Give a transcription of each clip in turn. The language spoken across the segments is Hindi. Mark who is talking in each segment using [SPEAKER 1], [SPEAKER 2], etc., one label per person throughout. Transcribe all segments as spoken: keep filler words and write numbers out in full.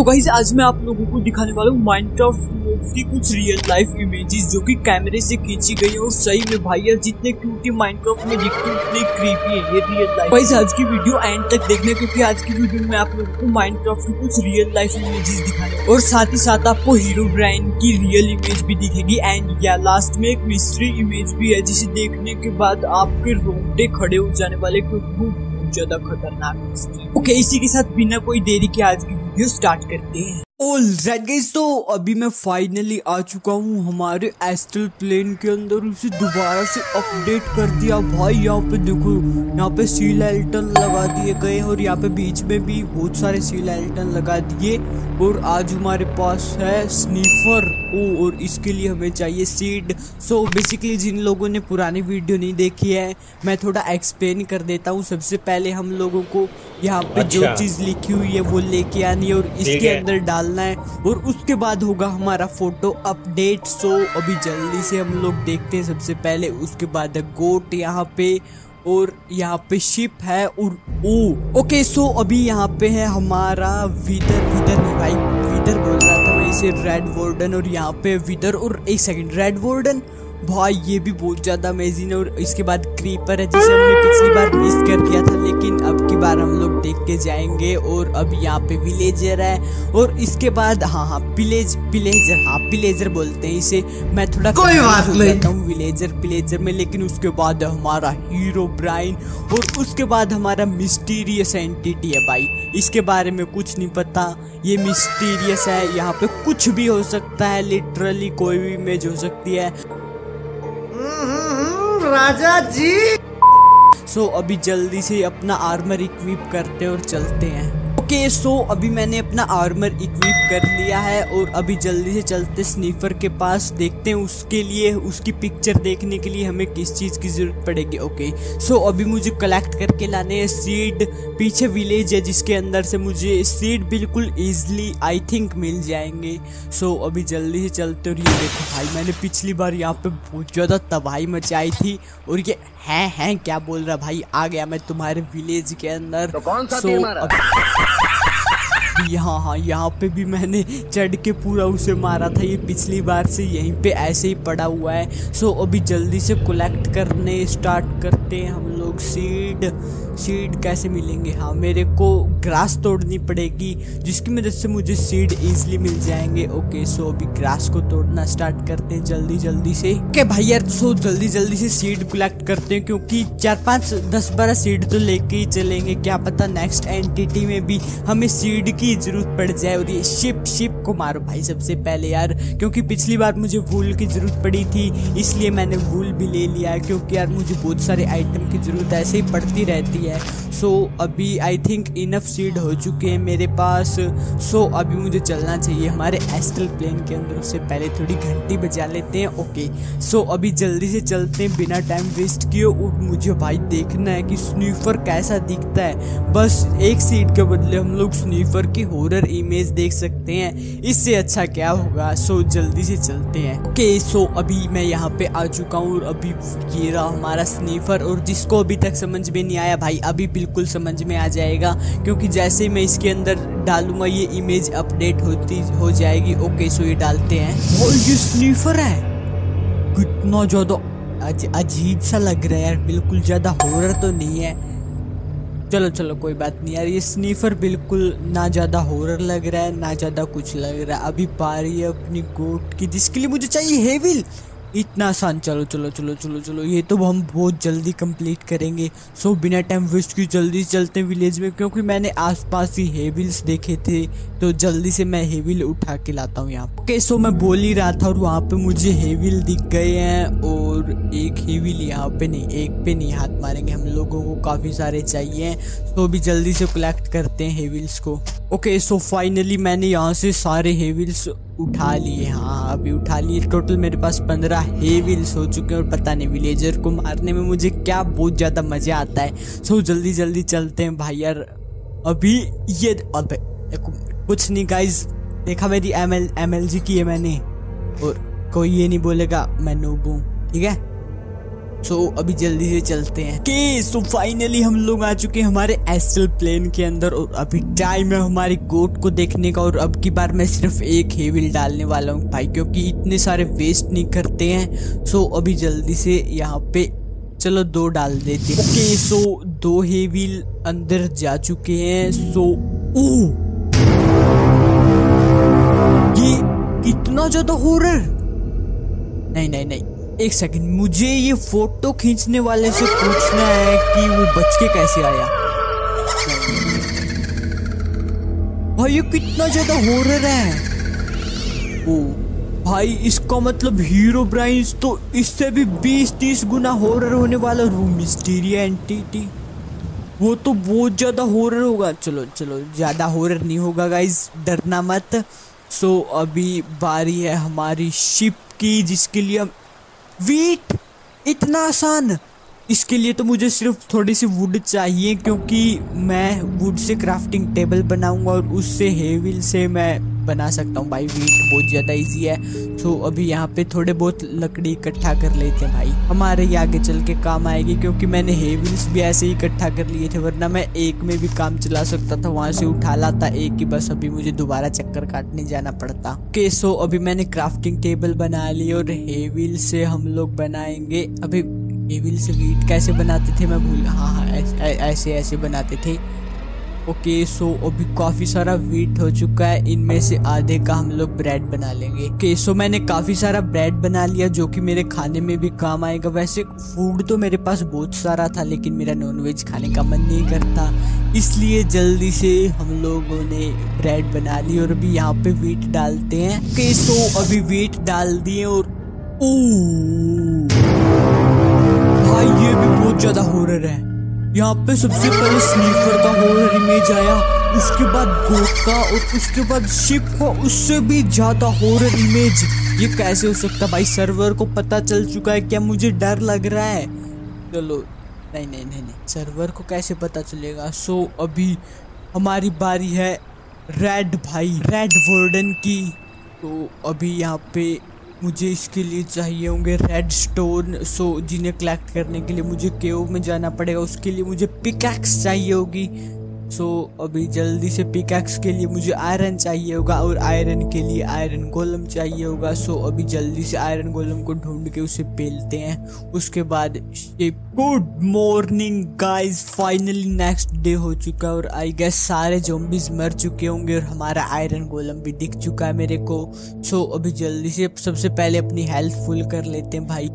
[SPEAKER 1] तो गाइस आज मैं आप लोगों को दिखाने वाला हूँ माइनक्राफ्ट मोड्स की कुछ रियल लाइफ इमेजेस जो कि कैमरे से खींची गई है। और सही में भाई यार जितने क्यूट माइनक्राफ्ट में दिखते हैं उतने क्रीपी है ये रियल लाइफ। गाइस आज की वीडियो एंड तक देखने क्योंकि आज की वीडियो में आप लोगों को माइनक्राफ्ट की कुछ रियल लाइफ इमेजेस दिखाने और साथ ही साथ आपको हीरोब्राइन की रियल इमेज भी दिखेगी। एंड या लास्ट में एक मिस्ट्री इमेज भी है जिसे देखने के बाद आपके रोंगटे खड़े हो जाने वाले क्योंकि ज्यादा खतरनाक। ओके इसी के साथ बिना कोई देरी के आज की वीडियो स्टार्ट करते हैं। ऑलराइट गाइस तो अभी मैं फाइनली आ चुका हूँ हमारे एस्ट्रल प्लेन के अंदर। उसे दोबारा से अपडेट कर दिया भाई। यहाँ पे देखो यहाँ पे सी लाइटन लगा दिए गए और यहाँ पे बीच में भी बहुत सारे सी लाइटन लगा दिए। और आज हमारे पास है स्नीफर ओ और इसके लिए हमें चाहिए सीड। सो बेसिकली जिन लोगों ने पुरानी वीडियो नहीं देखी है मैं थोड़ा एक्सप्लेन कर देता हूँ। सबसे पहले हम लोगों को यहाँ पे अच्छा। जो चीज लिखी हुई है वो लेके आनी है और इसके अंदर डालना है और उसके बाद होगा हमारा फोटो अपडेट। सो अभी जल्दी से हम लोग देखते हैं। सबसे पहले उसके बाद गोट यहाँ पे और यहाँ पे शिप है और ओ ओके। सो अभी यहाँ पे है हमारा विदर विदर नहीं भाई विदर बोल रहा था मैं इसे रेड वार्डन। और यहाँ पे विदर और एक सेकंड रेड वार्डन भाई ये भी बहुत ज्यादा अमेजिंग है। और इसके बाद क्रीपर है जिसे हमने पिछली बार मिस कर दिया था लेकिन अब की बार हम लोग देख के जाएंगे। और अब यहाँ पे विलेजर है और इसके बाद हाँ हाँ पिलेज पिलेजर हाँ पिलेजर बोलते हैं इसे। मैं थोड़ा कोई बात नहीं हूँ विलेजर पिलेजर में। लेकिन उसके बाद हमारा हीरोब्राइन और उसके बाद हमारा मिस्टीरियस एंटिटी है भाई। इसके बारे में कुछ नहीं पता ये मिस्टीरियस है। यहाँ पे कुछ भी हो सकता है लिटरली कोई भी इमेज हो सकती है राजा जी। सो so, अभी जल्दी से अपना आर्मर इक्विप करते और चलते हैं। ओके okay, सो so, अभी मैंने अपना आर्मर इक्विप कर लिया है और अभी जल्दी से चलते स्नीफर के पास। देखते हैं उसके लिए उसकी पिक्चर देखने के लिए हमें किस चीज की जरूरत पड़ेगी। ओके okay, सो so, अभी मुझे कलेक्ट करके लाने हैं सीड। पीछे विलेज है जिसके अंदर से मुझे सीड बिल्कुल इजीली आई थिंक मिल जाएंगे। सो so, अभी जल्दी से चलते। और ये देखो भाई मैंने पिछली बार यहाँ पे बहुत ज्यादा तबाही मचाई थी और ये है हैं क्या बोल रहा भाई आ गया मैं तुम्हारे विलेज के अंदर। तो कौन सा so, यहाँ हाँ यहाँ पे भी मैंने चढ़ के पूरा उसे मारा था। ये पिछली बार से यहीं पे ऐसे ही पड़ा हुआ है। सो अभी जल्दी से कलेक्ट करने स्टार्ट करते हैं हम लोग। सीड सीड कैसे मिलेंगे? हाँ मेरे को ग्रास तोड़नी पड़ेगी जिसकी मदद से मुझे सीड इजीली मिल जाएंगे। ओके सो अभी ग्रास को तोड़ना स्टार्ट करते हैं जल्दी जल्दी से। ओके भाई यार सो जल्दी जल्दी से सीड कलेक्ट करते हैं क्योंकि चार पाँच दस बारह सीड तो लेके ही चलेंगे। क्या पता नेक्स्ट एंटिटी में भी हमें सीड की जरूरत पड़ जाए। और ये शिप शिप को मारो भाई सबसे पहले यार क्योंकि पिछली बार मुझे वूल की जरूरत पड़ी थी इसलिए मैंने वूल भी ले लिया है क्योंकि यार मुझे बहुत सारे आइटम की जरूरत ऐसे ही पड़ती रहती है। सो so, अभी आई थिंक इनफ सीड हो चुके हैं मेरे पास। सो so, अभी मुझे चलना चाहिए हमारे एस्ट्रल प्लेन के अंदर। उससे पहले थोड़ी घंटी बजा लेते हैं। ओके सो so, अभी जल्दी से चलते हैं बिना टाइम वेस्ट किए। और मुझे भाई देखना है कि स्नीफर कैसा दिखता है। बस एक सीड के बदले हम लोग स्नीफर की हॉरर इमेज देख सकते हैं। इससे अच्छा क्या होगा। सो so, जल्दी से चलते हैं। ओके सो so, अभी मैं यहाँ पे आ चुका हूँ और अभी ये रहा हमारा स्नीफर। और जिसको अभी तक समझ में नहीं आया भाई अभी बिल्कुल समझ में आ जाएगा क्योंकि जैसे मैं इसके अंदर डालूंगा ये इमेज अपडेट होती हो जाएगी। ओके सो ये डालते हैं और ये स्नीफर है। कितना ज्यादा अजीब सा लग रहा है यार बिल्कुल ज्यादा हॉरर तो नहीं है। चलो चलो कोई बात नहीं यार ये स्नीफर बिल्कुल ना ज्यादा हॉरर लग रहा है ना ज्यादा कुछ लग रहा है। अभी बारी है अपनी गोट की जिसके लिए मुझे चाहिए हेविल। इतना आसान। चलो चलो चलो चलो चलो ये तो हम बहुत जल्दी कंप्लीट करेंगे। सो बिना टाइम वेस्ट की जल्दी चलते हैं विलेज में क्योंकि मैंने आसपास ही हेविल्स देखे थे तो जल्दी से मैं हेविल उठा के लाता हूँ यहाँ पे। ओके सो मैं बोल ही रहा था और वहाँ पे मुझे हेविल दिख गए हैं और एक हेविल यहाँ पे नहीं एक पे नहीं हाथ मारेंगे हम लोगों को काफी सारे चाहिए। तो अभी जल्दी से कलेक्ट करते हैं हेविल्स को। ओके सो फाइनली मैंने यहाँ से सारे हेविल्स उठा लिए। हाँ अभी उठा लिए। टोटल मेरे पास पंद्रह हेविल्स हो चुके हैं और पता नहीं विलेजर को मारने में मुझे क्या बहुत ज्यादा मजा आता है। सो जल्दी जल्दी चलते हैं भाई यार। अभी ये अबे कुछ नहीं गाइज देखा मेरी M L M L G की है मैंने और कोई ये नहीं बोलेगा मैं नूब हूँ ठीक है। सो so, अभी जल्दी से चलते हैं। के सो फाइनली हम लोग आ चुके हैं हमारे एस्ट्रल प्लेन के अंदर और अभी टाइम है हमारी गोट को देखने का। और अब की बार मैं सिर्फ एक हे व्हील डालने वाला हूँ भाई, क्योंकि इतने सारे वेस्ट नहीं करते हैं। सो so, अभी जल्दी से यहाँ पे चलो दो डाल देते हैं। ओके सो दो हे व्हील अंदर जा चुके हैं। सो ओ ये इतना ज्यादा हॉरर, नहीं नहीं नहीं एक सेकंड, मुझे ये फोटो खींचने वाले से पूछना है कि वो बच के कैसे आया। भाई ये कितना ज्यादा हॉरर है। ओ भाई इसका मतलब हीरो ब्राइन्स तो इससे भी बीस तीस गुना हॉरर होने वाला। रूम मिस्टीरिया एंटिटी वो तो बहुत ज्यादा हॉरर होगा। चलो चलो ज्यादा हॉरर नहीं होगा गाइस, डरना मत। सो so, अभी बारी है हमारी शिप की, जिसके लिए हम वीट इतना आसान, इसके लिए तो मुझे सिर्फ थोड़ी सी वुड चाहिए, क्योंकि मैं वुड से क्राफ्टिंग टेबल बनाऊंगा और उससे हे व्हील से मैं बना सकता हूँ भाई। वीट बहुत ज़्यादा इजी है। तो अभी यहाँ पे थोड़े बहुत लकड़ी इकट्ठा कर लेते हैं भाई, हमारे ही आगे चल के काम आएगी, क्योंकि मैंने हे व्हील्स भी ऐसे ही इकट्ठा कर लिए थे, वरना मैं एक में भी काम चला सकता था, वहाँ से उठा लाता एक ही, बस अभी मुझे दोबारा चक्कर काटने जाना पड़ता। ओके सो अभी मैंने क्राफ्टिंग टेबल बना ली और हे व्हील से हम लोग बनाएंगे। अभी हे व्हील से वीट कैसे बनाते थे मैं भूल, हाँ हाँ ऐसे ऐसे ऐसे बनाते थे। ओके सो अभी काफ़ी सारा वीट हो चुका है, इनमें से आधे का हम लोग ब्रेड बना लेंगे। ओके सो मैंने काफ़ी सारा ब्रेड बना लिया, जो कि मेरे खाने में भी काम आएगा। वैसे फूड तो मेरे पास बहुत सारा था, लेकिन मेरा नॉनवेज खाने का मन नहीं करता, इसलिए जल्दी से हम लोगों ने ब्रेड बना ली और अभी यहाँ पे वीट डालते हैं। ओके सो अभी वीट डाल दिए और ओह भाई ये भी बहुत ज़्यादा हॉरर है। यहाँ पे सबसे पहले स्नीफर का हॉरर इमेज आया, उसके बाद गोट का और उसके बाद शिप का उससे भी ज्यादा हॉरर इमेज। ये कैसे हो सकता भाई? सर्वर को पता चल चुका है क्या? मुझे डर लग रहा है। चलो नहीं नहीं नहीं नहीं सर्वर को कैसे पता चलेगा। सो अभी हमारी बारी है रेड भाई रेड वार्डन की। तो अभी यहाँ पे मुझे इसके लिए चाहिए होंगे रेड स्टोन। सो जिन्हें कलेक्ट करने के लिए मुझे केव में जाना पड़ेगा, उसके लिए मुझे पिकैक्स चाहिए होगी। सो अभी जल्दी से पिकैक्स के लिए मुझे आयरन चाहिए होगा और आयरन के लिए आयरन गोलम चाहिए होगा। सो अभी जल्दी से आयरन गोलम को ढूंढ के उसे पेलते हैं। उसके बाद good morning guys, finally next day हो चुका है और आई गेस सारे ज़ॉम्बीज मर चुके होंगे और हमारा आयरन गोलम भी दिख चुका है मेरे को। सो अभी जल्दी से सबसे पहले अपनी हेल्थ फुल कर लेते हैं भाई।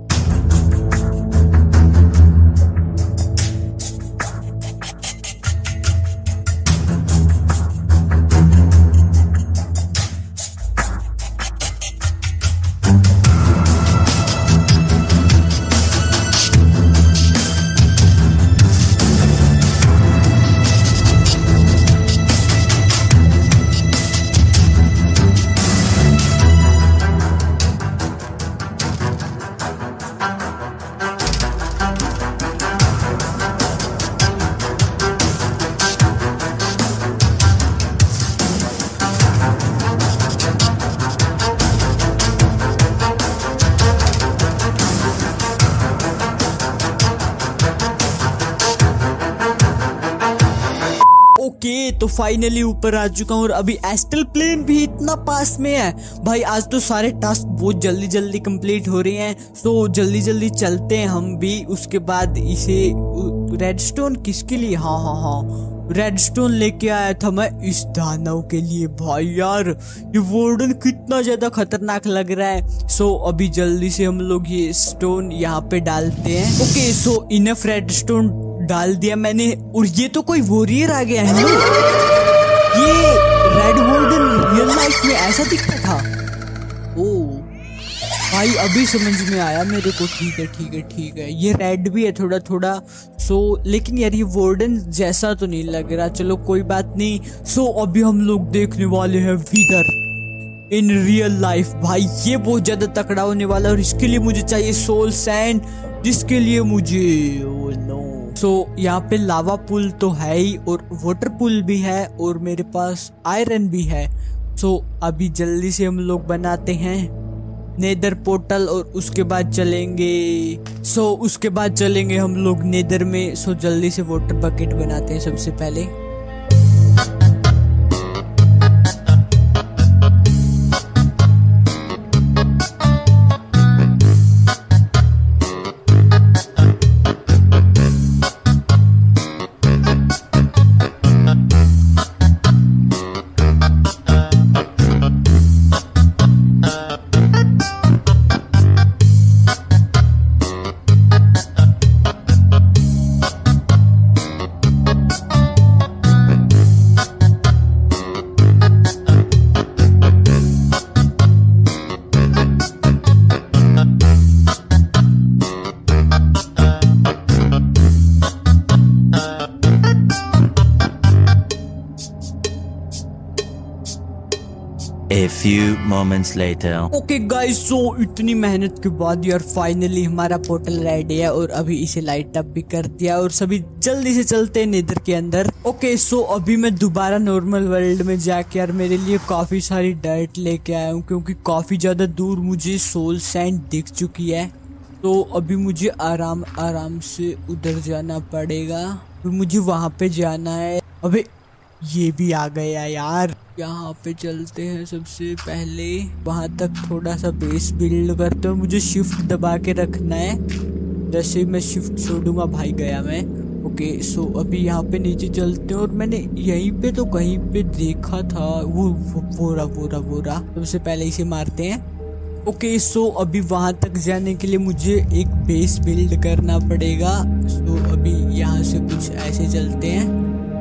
[SPEAKER 1] ओके तो फाइनली ऊपर आ चुका हूँ और अभी एस्ट्रल प्लेन भी इतना पास में है भाई। आज तो सारे टास्क बहुत जल्दी जल्दी कंप्लीट हो रहे हैं। सो जल्दी जल्दी चलते हैं हम भी। उसके बाद इसे रेडस्टोन किसके लिए, हाँ हाँ हाँ रेडस्टोन लेके आया था मैं इस दानव के लिए। भाई यार ये वार्डन कितना ज्यादा खतरनाक लग रहा है। सो अभी जल्दी से हम लोग ये स्टोन यहाँ पे डालते हैं। ओके सो इनफ रेडस्टोन डाल दिया मैंने और ये तो कोई वॉरियर आ गया है ना। ये रेड वार्डन रियल लाइफ में ऐसा दिखता था। ओ भाई अभी समझ में आया मेरे को। ठीक है ठीक है ठीक है ये रेड भी है थोड़ा थोड़ा। सो लेकिन यार ये वार्डन जैसा तो नहीं लग रहा। चलो कोई बात नहीं। सो अभी हम लोग देखने वाले हैं विदर इन रियल लाइफ। भाई ये बहुत ज्यादा तकड़ा होने वाला है और इसके लिए मुझे चाहिए सोल सैंड, जिसके लिए मुझे ओ नो सो so, यहाँ पे लावा पुल तो है ही और वाटर पुल भी है और मेरे पास आयरन भी है। सो so, अभी जल्दी से हम लोग बनाते हैं नेदर पोर्टल और उसके बाद चलेंगे सो so, उसके बाद चलेंगे हम लोग नेदर में। सो so, जल्दी से वाटर बकेट बनाते हैं सबसे पहले।
[SPEAKER 2] A few moments later.
[SPEAKER 1] Okay guys, so इतनी मेहनत के बाद यार फाइनली हमारा पोर्टल रेडी है और अभी इसे लाइट अप भी कर दिया और सभी जल्दी से चलते हैं नेदर के अंदर। ओके सो अभी मैं दोबारा नॉर्मल वर्ल्ड में जाके यार मेरे लिए काफी सारी डर्ट लेके आया हूँ क्योंकि काफी ज्यादा दूर मुझे सोल सैंड दिख चुकी है। तो अभी मुझे आराम आराम से उधर जाना पड़ेगा, तो मुझे वहां पे जाना है। अबे ये भी आ गया यार, यहाँ पे चलते हैं सबसे पहले वहां तक थोड़ा सा बेस बिल्ड करते हैं। मुझे शिफ्ट दबा के रखना है, जैसे मैं शिफ्ट छोड़ूंगा भाई गया मैं। ओके सो अभी यहाँ पे नीचे चलते हैं और मैंने यहीं पे तो कहीं पे देखा था वो वोरा वोरा वोरा सबसे पहले इसे मारते हैं। ओके सो अभी वहां तक जाने के लिए मुझे एक बेस बिल्ड करना पड़ेगा। सो अभी यहाँ से कुछ ऐसे चलते हैं।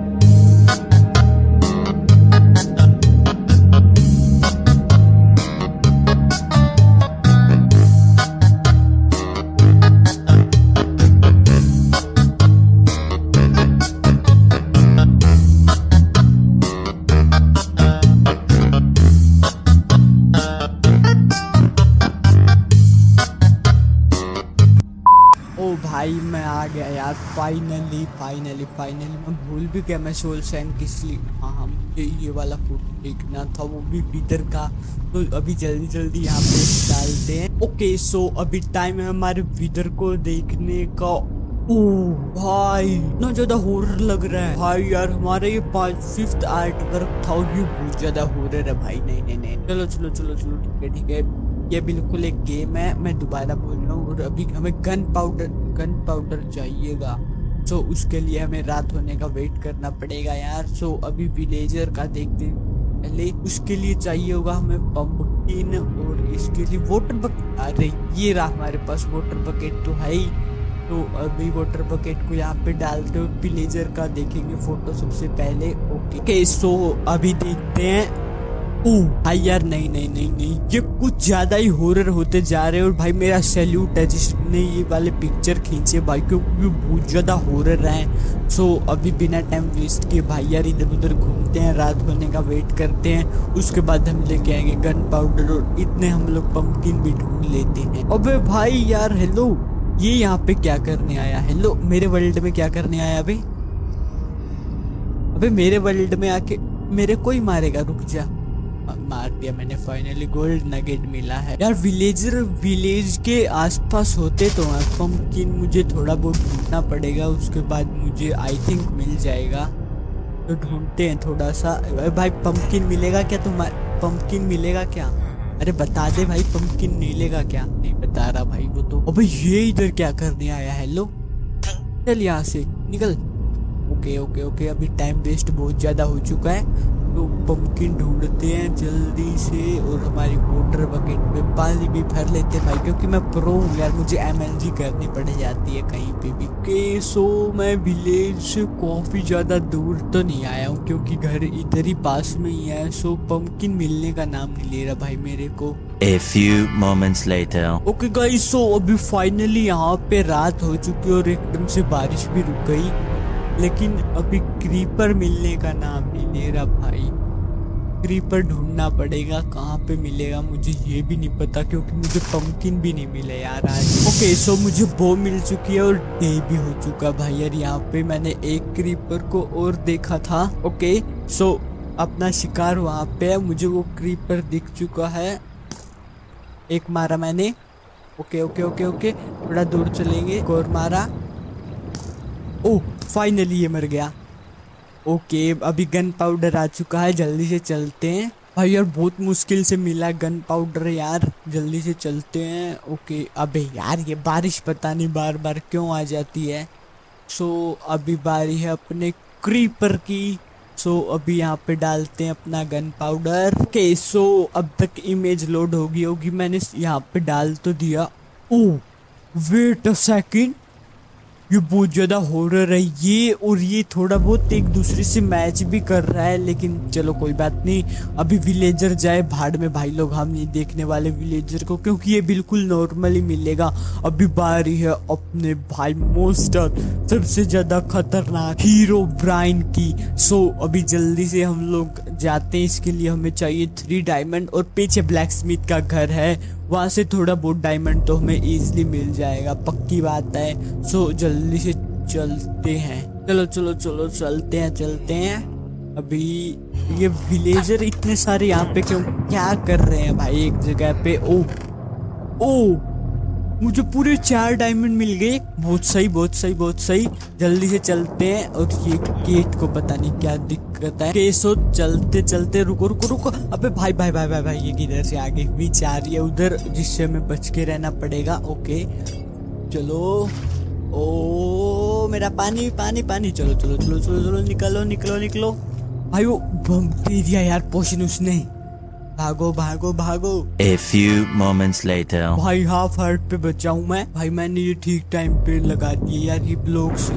[SPEAKER 1] भाई मैं आ गया यार फाइनली फाइनली फाइनली मैं भूल भी गया मैं सोल सैंड किस लिए। हाँ हाँ मुझे ये वाला फोटो देखना था, वो भी विदर का। तो अभी जल्दी जल्दी यहाँ पे डालते हैं। ओके सो अभी टाइम है हमारे विदर को देखने का। ओह भाई इतना ज्यादा हॉरर लग रहा है भाई यार। हमारे ये पांच फिफ्थ आर्ट वर्क था और ये बहुत ज्यादा हॉरर है भाई। नहीं नहीं नहीं चलो चलो चलो चलो ठीक है ठीक है, ये बिल्कुल एक गेम है, मैं दोबारा बोल रहा हूँ। और अभी हमें गन पाउडर गन पाउडर चाहिएगा, सो उसके लिए हमें रात होने का वेट करना पड़ेगा यार। सो अभी विलेजर का देखते हैं पहले, उसके लिए चाहिए होगा हमें पंपकिन और इसके लिए वाटर बकेट। अरे ये रहा हमारे पास वाटर बकेट तो है ही। तो अभी वाटर बकेट को यहाँ पे डालते हो, विलेजर का देखेंगे फोटो सबसे पहले। ओके okay, सो अभी देखते हैं। ओह भाई यार नहीं नहीं नहीं नहीं ये कुछ ज्यादा ही हॉरर होते जा रहे हैं। और भाई मेरा सैल्यूट है जिसने ये वाले पिक्चर खींचे भाई, क्योंकि ये बहुत ज्यादा हॉरर हैं। सो अभी बिना टाइम वेस्ट किए भाई यार इधर उधर घूमते हैं, रात होने का वेट करते हैं, उसके बाद हम लेके आएंगे गन पाउडर और इतने हम लोग पंपकिन भी ढूंढ लेते हैं। अबे भाई यार हेलो, ये यहाँ पे क्या करने आया? हेलो मेरे वर्ल्ड में क्या करने आया अबे? अबे मेरे वर्ल्ड में आके मेरे को ही मारेगा? रुक जा, मार दिया मैंने। फाइनली गोल्ड नगेट मिला है यार। विलेजर विलेज के आसपास होते तो पंपकिन मुझे थोड़ा बहुत ढूंढना पड़ेगा, उसके बाद मुझे आई थिंक मिल जाएगा। तो ढूंढते हैं थोड़ा सा। भाई पंपकिन मिलेगा क्या? तुम पंपकिन मिलेगा क्या? अरे बता दे भाई पंपकिन मिलेगा क्या? नहीं बता रहा भाई वो तो। अबे ये इधर क्या करने आया? हेलो चल यहाँ से निकल। ओके ओके ओके अभी टाइम वेस्ट बहुत ज्यादा हो चुका है, तो पंपकिन ढूंढते हैं जल्दी से। और हमारी वाटर बकेट में पानी भी भर लेते हैं भाई, क्योंकि मैं प्रो हूँ यार, मुझे एमएलजी करनी पड़ जाती है कहीं पे भी। के सो मैं विलेज से काफी ज्यादा दूर तो नहीं आया हूँ, क्योंकि घर इधर ही पास में ही है। सो पंपकिन मिलने का नाम नहीं ले रहा भाई मेरे को।
[SPEAKER 2] A few moments later.
[SPEAKER 1] Okay guys, so अभी फाइनली यहाँ पे रात हो चुकी है और एकदम से बारिश भी रुक गई, लेकिन अभी क्रीपर मिलने का नाम नहीं ले रहा भाई। क्रीपर ढूंढना पड़ेगा, कहाँ पे मिलेगा मुझे ये भी नहीं पता, क्योंकि मुझे पंपकिन भी नहीं मिले यार आज। ओके सो मुझे बो मिल चुकी है और डे भी हो चुका भाई यार। यहाँ पे मैंने एक क्रीपर को और देखा था। ओके सो अपना शिकार वहाँ पे है, मुझे वो क्रीपर दिख चुका है। एक मारा मैंने। ओके ओके ओके ओके, थोड़ा दूर चलेंगे। एक और मारा। ओह फाइनली ये मर गया। ओके अभी गन पाउडर आ चुका है, जल्दी से चलते हैं। भाई यार बहुत मुश्किल से मिला गन पाउडर यार, जल्दी से चलते हैं। ओके अबे यार ये बारिश पता नहीं बार बार क्यों आ जाती है। सो अभी बारी है अपने क्रीपर की। सो अभी यहाँ पे डालते हैं अपना गन पाउडर। ओके सो अब तक इमेज लोड होगी होगी मैंने यहाँ पे डाल तो दिया। ओह वेट अ सेकंड, ये बहुत ज्यादा हॉरर है ये, और ये थोड़ा बहुत एक दूसरे से मैच भी कर रहा है, लेकिन चलो कोई बात नहीं। अभी विलेजर जाए भाड़ में भाई लोग, हम नहीं देखने वाले विलेजर को, क्योंकि ये बिल्कुल नॉर्मली मिलेगा। अभी बारी है अपने भाई मोस्टर सबसे ज्यादा खतरनाक हीरो ब्राइन की। सो अभी जल्दी से हम लोग जाते हैं, इसके लिए हमें चाहिए थ्री डायमंड, और पीछे ब्लैक स्मिथ का घर है, वहां से थोड़ा बहुत डायमंड तो हमें इजीली मिल जाएगा, पक्की बात है। सो जल्दी से चलते हैं, चलो चलो चलो चलते हैं चलते हैं। अभी ये विलेजर इतने सारे यहाँ पे क्यों क्या कर रहे हैं भाई एक जगह पे। ओ ओ मुझे पूरे चार डायमंड मिल गए, बहुत सही बहुत सही बहुत सही। जल्दी से चलते हैं, और ये गेट को पता नहीं क्या दिक्कत है। केसो चलते चलते रुको रुको रुको। अबे भाई भाई भाई भाई भाई ये किधर से आगे बीच आ रही है उधर, जिससे हमें बच के रहना पड़ेगा। ओके चलो। ओ मेरा पानी पानी पानी, चलो चलो चलो चलो चलो निकलो निकलो निकलो। भाई वो बम दे दिया यार पोशन उसने, भागो भागो भागो।
[SPEAKER 2] A few moments later.
[SPEAKER 1] भाई हाफ हार्ट पे बचा हूँ मैं। भाई मैंने ये ठीक टाइम पे लगा दिए यार ये ब्लॉक्स।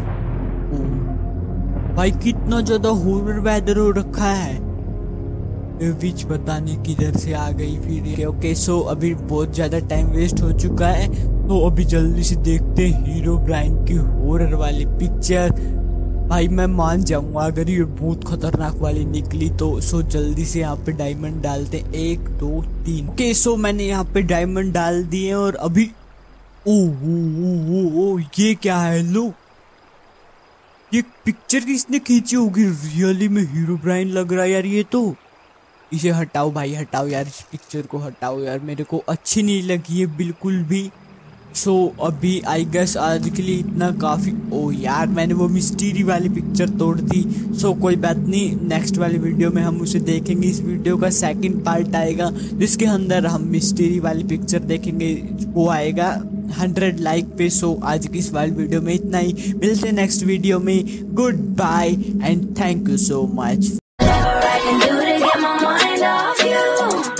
[SPEAKER 1] भाई कितना ज्यादा हॉरर वेदर हो रखा है, ये बीच पता नहीं किधर से आ गई फिर। ओके सो अभी बहुत ज्यादा टाइम वेस्ट हो चुका है, तो अभी जल्दी से देखते हैं हीरो ब्राइन की हॉरर वाली पिक्चर। भाई मैं मान जाऊंगा अगर ये बहुत खतरनाक वाली निकली तो। सो जल्दी से यहाँ पे डायमंड डालते हैं, एक दो तीन। ओके सो मैंने यहाँ पे डायमंड डाल दिए, और अभी ओ ओ ओ ओ ओ ये क्या है लो, ये पिक्चर किसने खींची होगी, रियली में हीरो ब्राइन लग रहा है यार ये तो। इसे हटाओ भाई हटाओ यार, इस पिक्चर को हटाओ यार, मेरे को अच्छी नहीं लगी है बिल्कुल भी। सो so, अभी आई गेस आज के लिए इतना काफ़ी। ओ यार मैंने वो मिस्टीरी वाली पिक्चर तोड़ दी। सो so, कोई बात नहीं, नेक्स्ट वाली वीडियो में हम उसे देखेंगे। इस वीडियो का सेकंड पार्ट आएगा जिसके अंदर हम मिस्टीरी वाली पिक्चर देखेंगे, वो आएगा हंड्रेड लाइक पे। सो so, आज की इस वाली वीडियो में इतना ही, मिलते हैं नेक्स्ट वीडियो में। Good bye and thank you so much.